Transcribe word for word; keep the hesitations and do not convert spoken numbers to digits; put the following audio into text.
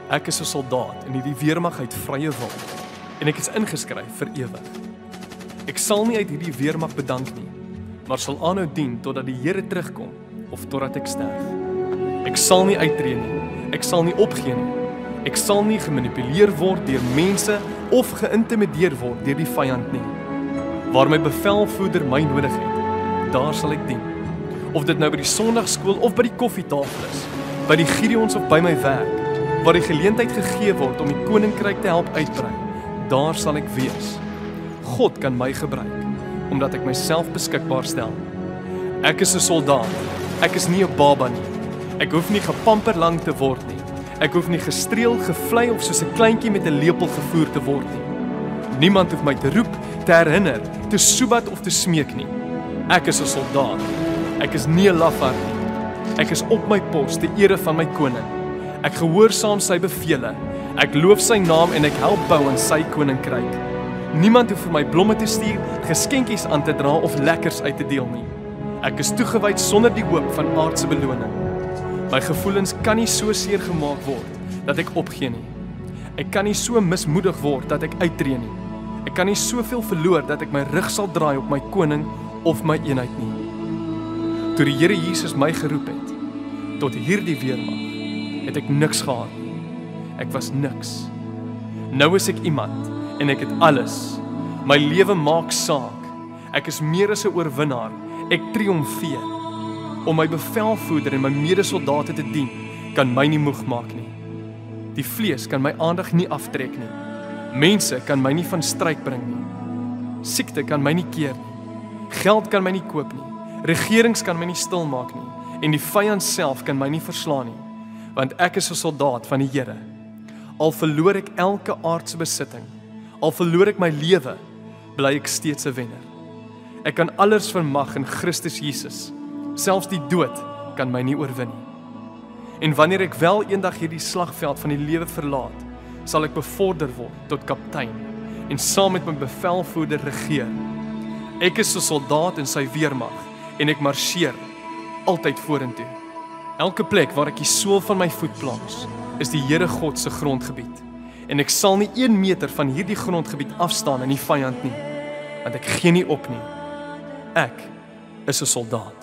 Ek is 'n soldaat in hierdie weermag uit vrye wil en ek is ingeskryf vir ewig. Ek sal nie uit hierdie weermag bedank nie, maar sal aanhou dien totdat die Here terugkom of totdat ek sterf. Ek sal nie uittreë nie, ek sal nie opgee nie. Ek sal nie gemanipuleer word deur mense of geïntimideer word deur die vyand nie. Waar my bevelvoerder my nodig het, daar sal ek dien. Of dit nou by die sonndagskool of by die koffietafel is, by die Gideons of by my werk, waar die geleentheid gegee word om die koninkryk te help uitbrei, daar sal ek wees. God kan my gebruik, omdat ek myself beskikbaar stel. Ek is 'n soldaat, ek is nie 'n baba nie. Ek hoef nie gepamperlang te word nie. Ek hoef nie gestreel, gevlei of soos 'n kleintjie met 'n lepel gevoer te word nie. Niemand hoef my te roep, te herinner, te soebat of te smeek nie. Ek is 'n soldaat. Ek is nie 'n lafaard nie. Ek is op my pos te ere van my koning. Ek gehoorsaam sy bevele. Ek loof sy naam en ek help bou aan sy koninkryk. Niemand hoef vir my blomme te stuur, geskenkies aan te dra of lekkers uit te deel nie. Ek is toegewyd sonder die hoop van aardse beloning. My gevoelens kan nie so seer gemaak word dat ek opgee nie. Ek kan nie so mismoedig word dat ek uittreë nie. Ek kan nie soveel verloor dat ek my rug sal draai op my koning of my eenheid nie. Toe die Here Jesus my geroep het tot hierdie weermag, het ek niks gehad nie. Ek was niks. Nou is ek iemand en ek het alles. My lewe maak saak. Ek is meer as 'n oorwinnaar. Ek triomfeer. Om my bevelvoerder en my medesoldate te dien, kan my nie moeg maak nie. Die vlees kan my aandag nie aftrek nie. Mense kan my nie van stryd bring nie. Siekte kan my nie keer nie. Geld kan my nie koop nie. Regerings kan my nie stil maak nie. En die vyand self kan my nie verslaan nie. Want ek is 'n soldaat van die Here. Al verloor ek elke aardse besitting, al verloor ek my lewe, bly ek steeds 'n wenner. Ek kan alles vermag in Christus Jesus. Selfs die dood kan my nie oorwin nie. En wanneer ek wel eendag hierdie slagveld van die lewe verlaat, sal ek bevorder word tot kaptein en saam met my bevelvoerder regeer. Ek is 'n soldaat in sy weermag en ek marseer altyd vorentoe. Elke plek waar ek die sool van my voet plaas, is die Here God se grondgebied. En ek sal nie een meter van hierdie grondgebied afstaan in die vyand nie, want ek gee nie op nie. Ek is 'n soldaat.